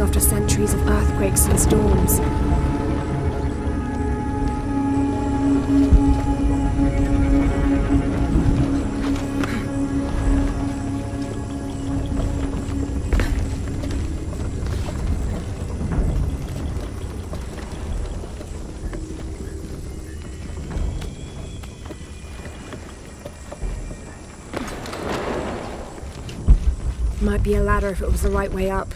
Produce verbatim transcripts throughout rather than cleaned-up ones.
after centuries of earthquakes and storms. Might be a ladder if it was the right way up.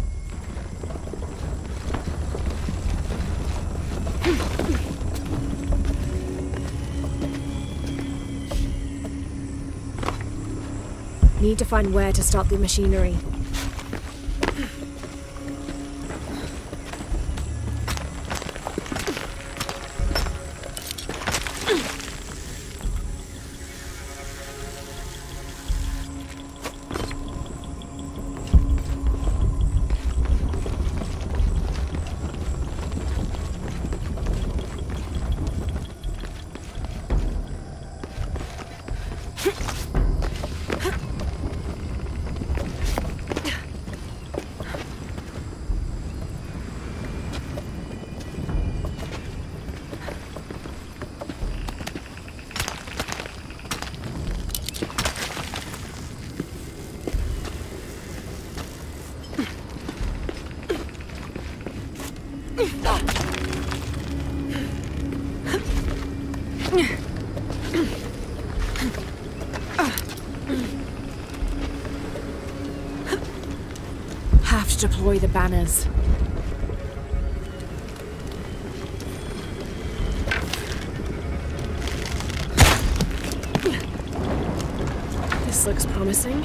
Need to find where to stop the machinery. Have to deploy the banners. This looks promising.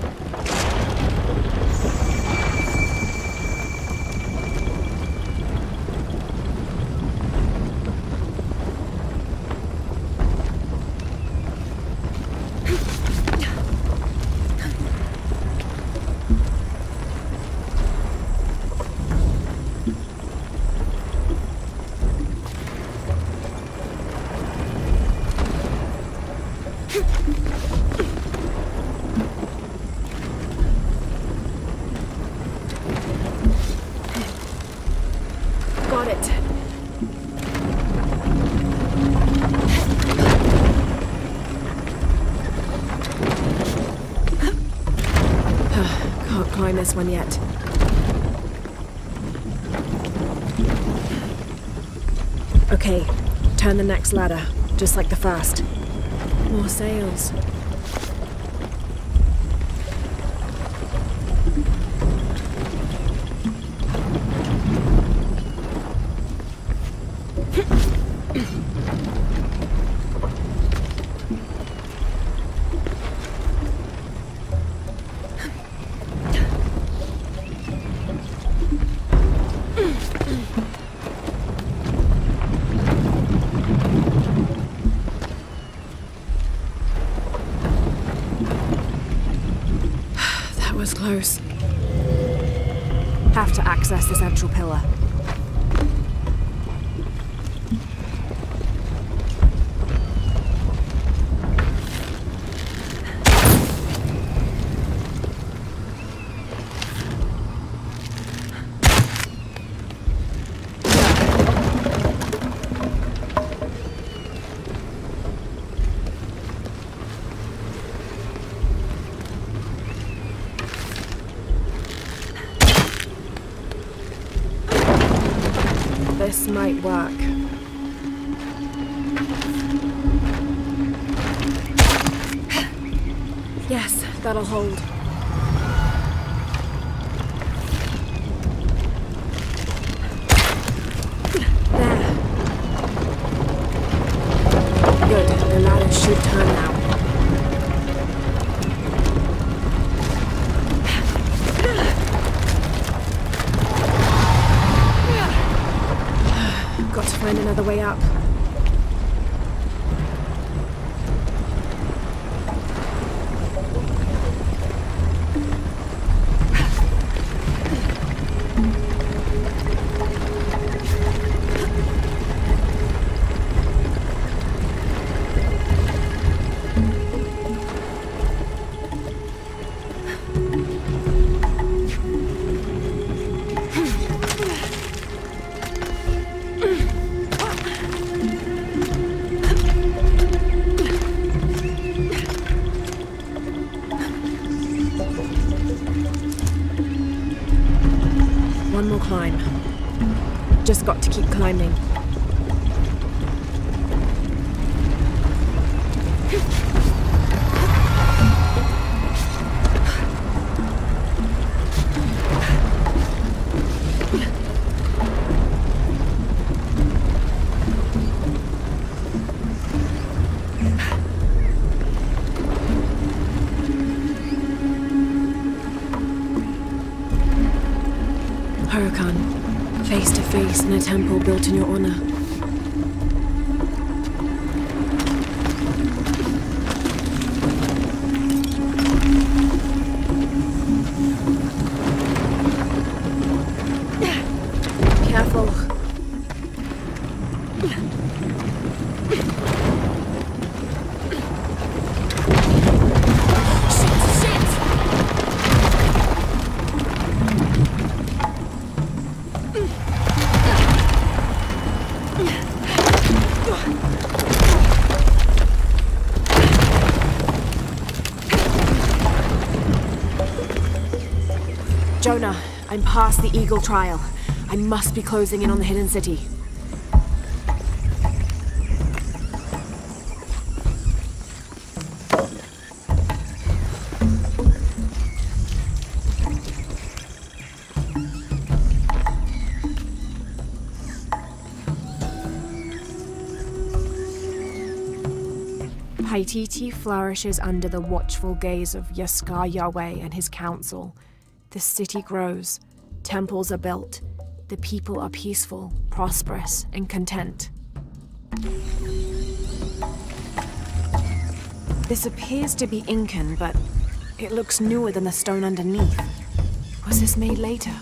Got it. Can't climb this one yet. Okay, turn the next ladder, just like the first. More sails. Was close. Have to access the central pillar. This might work. Yes, that'll hold. There. Good, the ladder should turn now. Got to find another way up. climb. Just got to keep climbing. Hurakan, face to face in a temple built in your honor. Careful. Jonah, I'm past the Eagle Trial. I must be closing in on the Hidden City. Paititi flourishes under the watchful gaze of Yaskar Yahweh and his council. The city grows, temples are built, the people are peaceful, prosperous, and content. This appears to be Incan, but it looks newer than the stone underneath. Was this made later?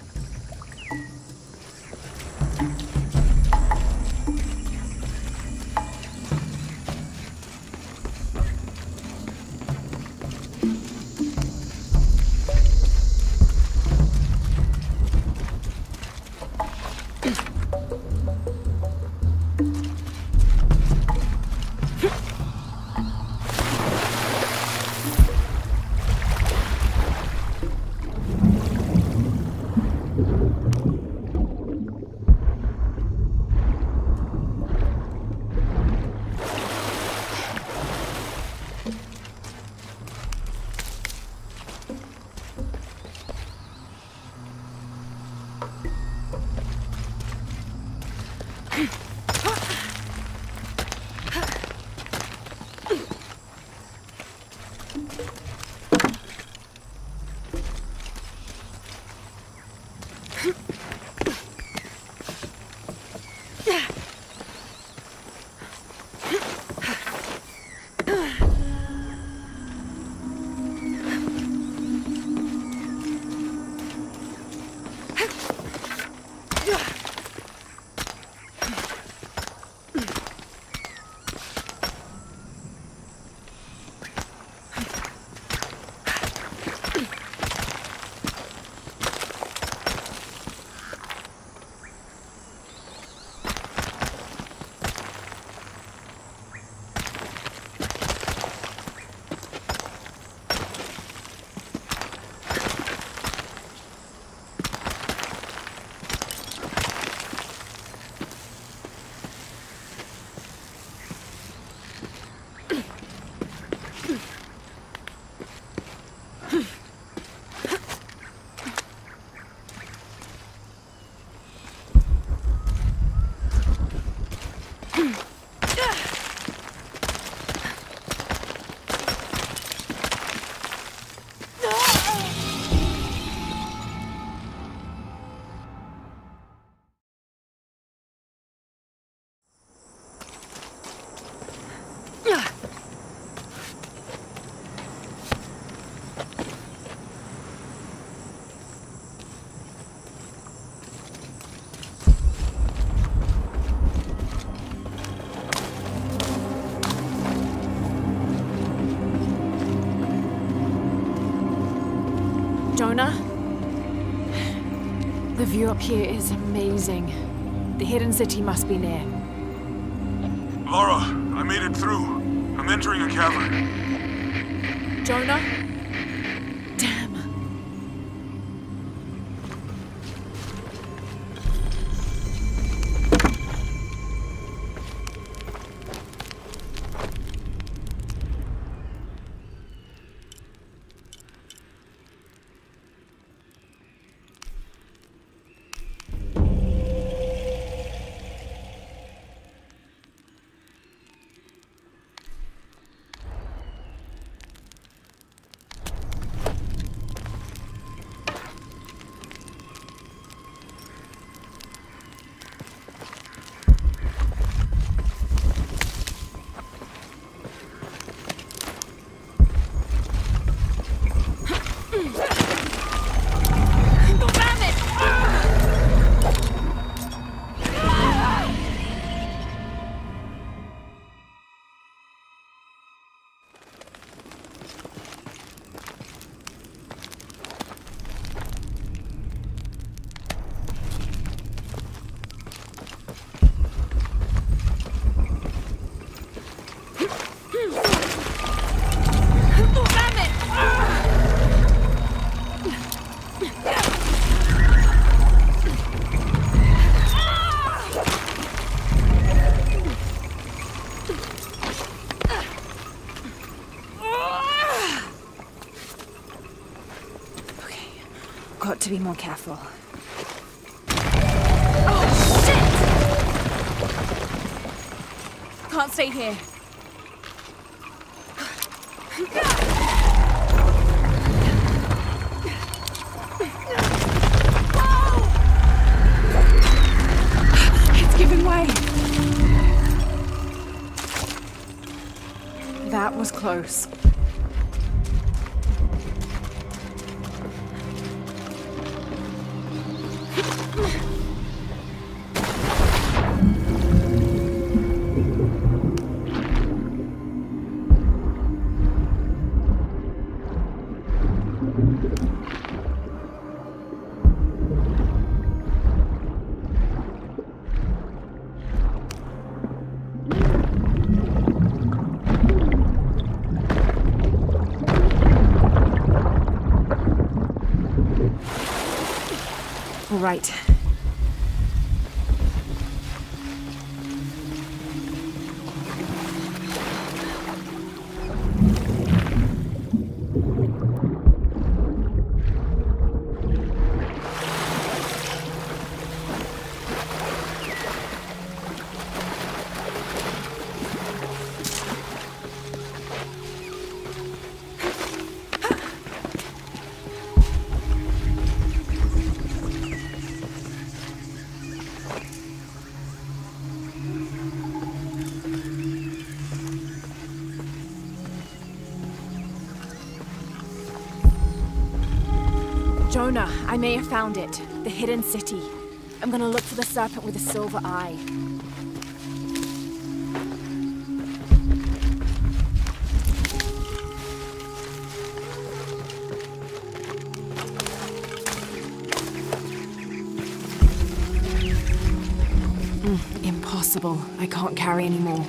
Jonah? The view up here is amazing. The Hidden City must be near. Lara, I made it through. I'm entering a cavern. Jonah? Damn. to be more careful. Can't stay here. It's giving way. That was close. All right. Jonah, I may have found it. The hidden city. I'm gonna look for the serpent with a silver eye. Mm, impossible. I can't carry anymore.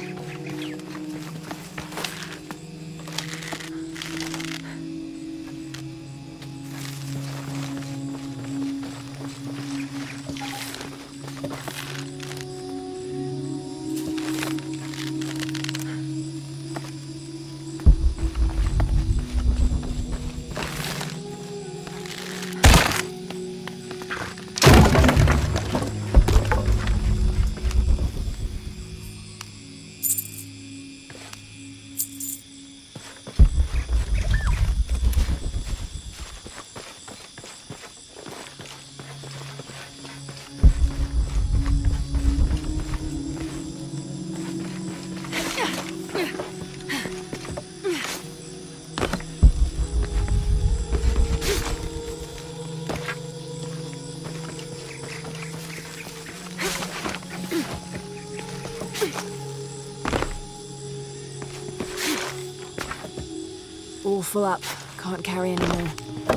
All full up. Can't carry anymore.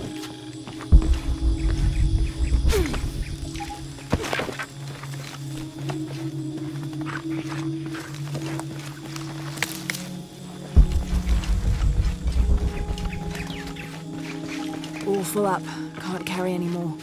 All full up. Can't carry anymore.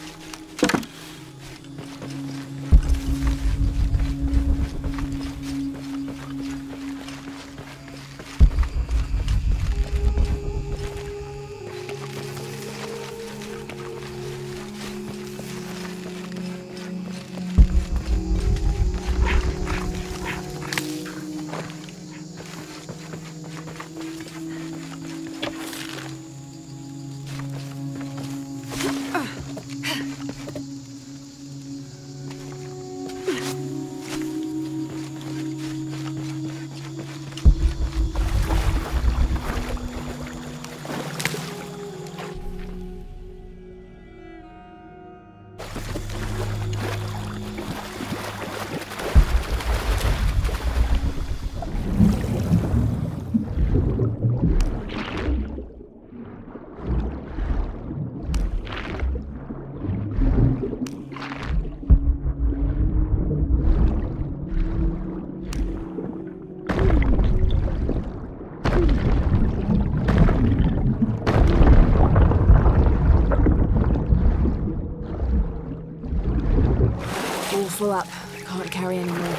Full up. Can't carry anymore.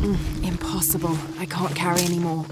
Mm, impossible. I can't carry anymore.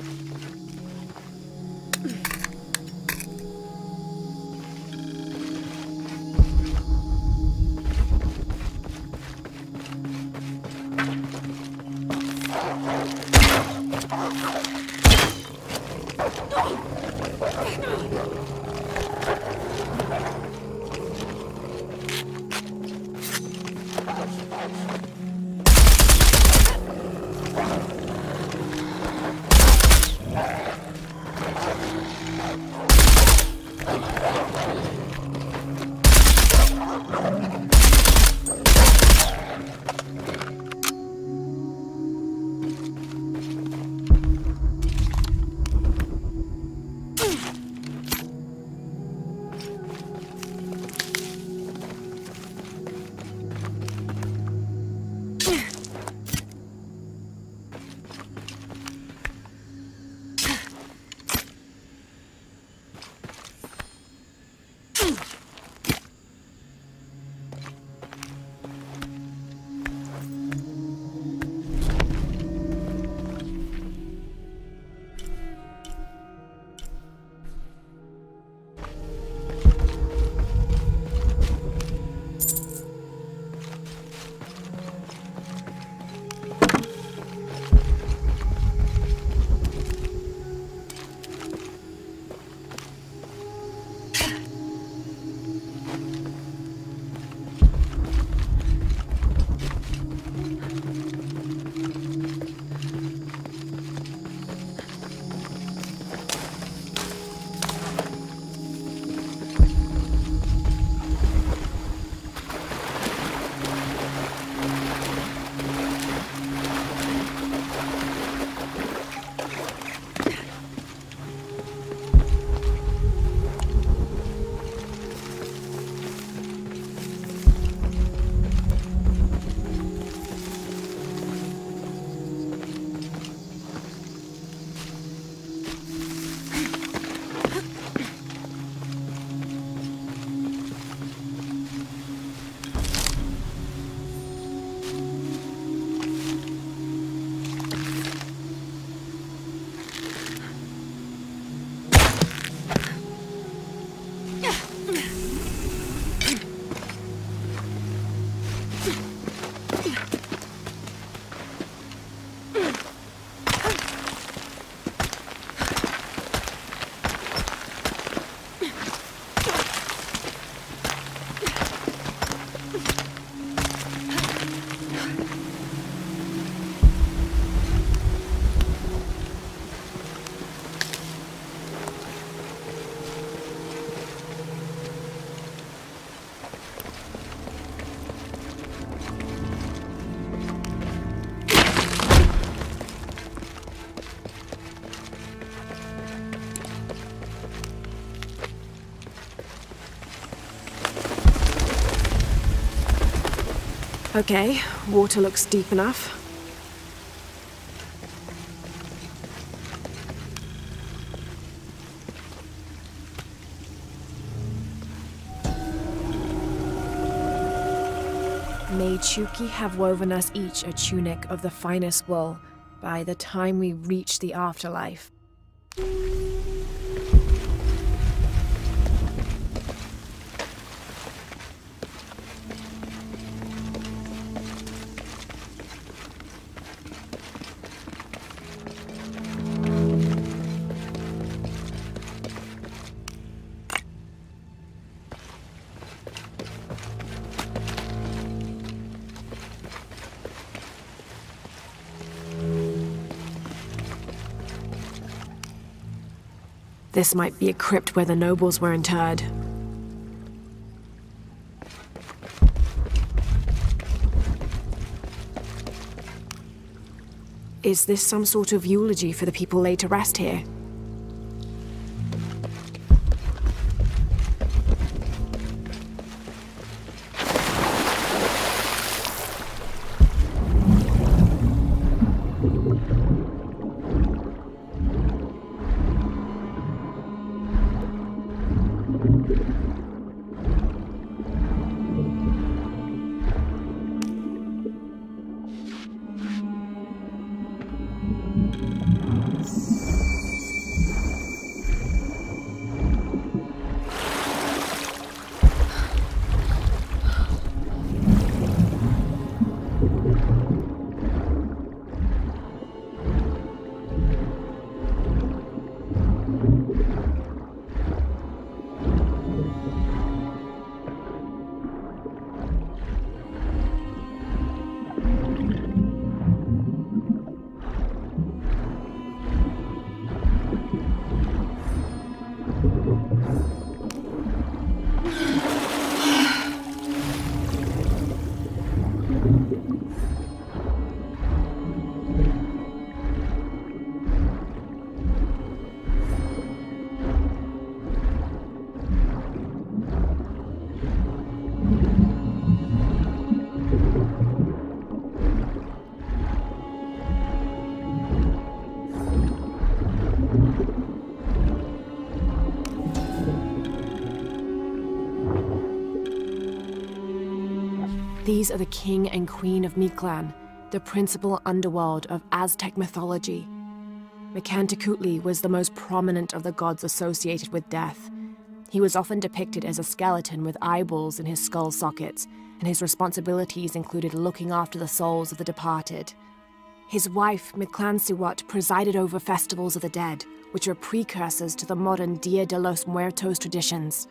Okay, water looks deep enough. May Chuki have woven us each a tunic of the finest wool by the time we reach the afterlife. This might be a crypt where the nobles were interred. Is this some sort of eulogy for the people laid to rest here? These are the king and queen of Mictlan, the principal underworld of Aztec mythology. Mictlantecuhtli was the most prominent of the gods associated with death. He was often depicted as a skeleton with eyeballs in his skull sockets, and his responsibilities included looking after the souls of the departed. His wife, Mictlantecuhtli, presided over festivals of the dead, which are precursors to the modern Dia de los Muertos traditions.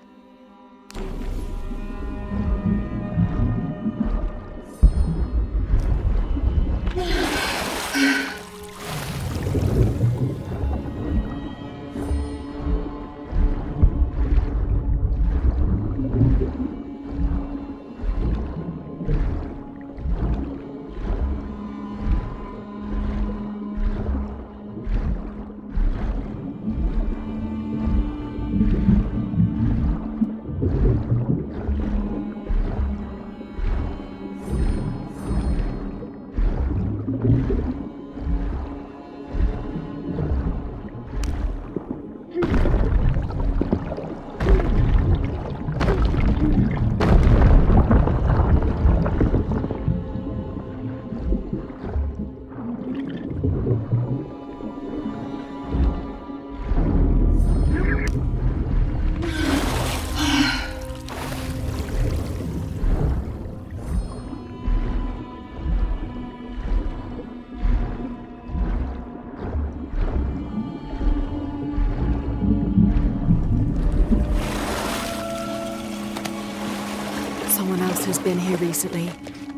Someone else has been here recently.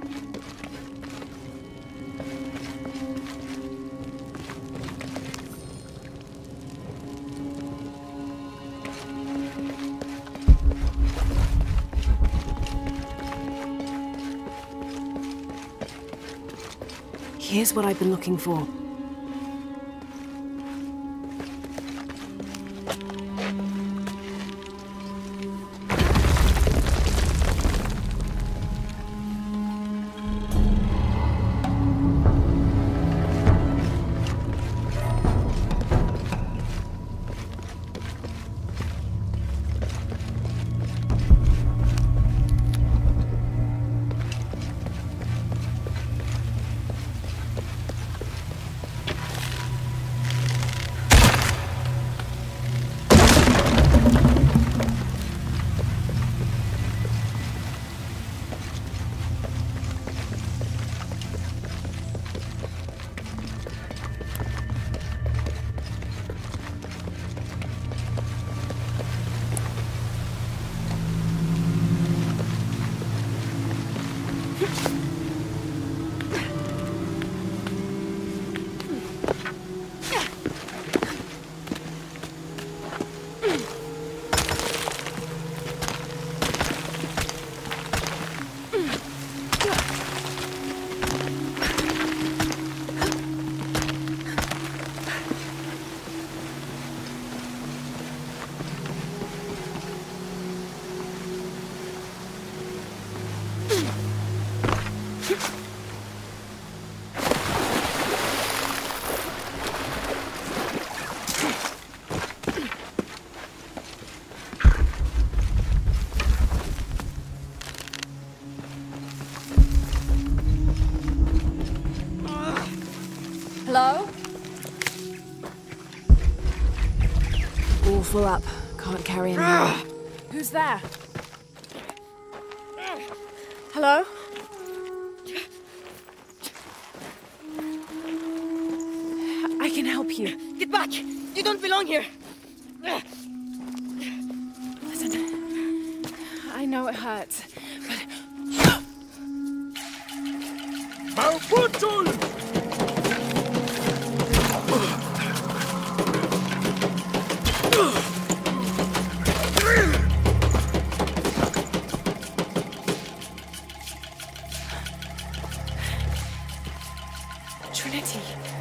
Here's what I've been looking for. Hello? All full up. Can't carry anymore. Who's there? Hello? I can help you. Get back! You don't belong here! Listen, I know it hurts, but... Mauputul! Trinity.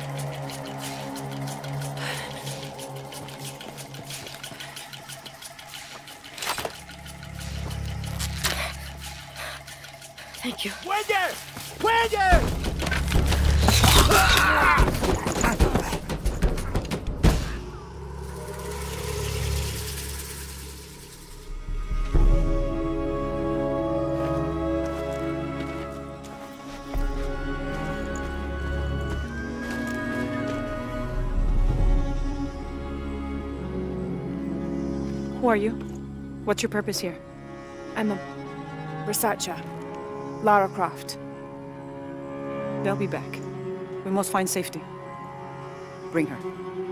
Thank you. ¡Puede! ¡Puede! Who are you? What's your purpose here? I'm a researcher. Lara Croft. They'll be back. We must find safety. Bring her.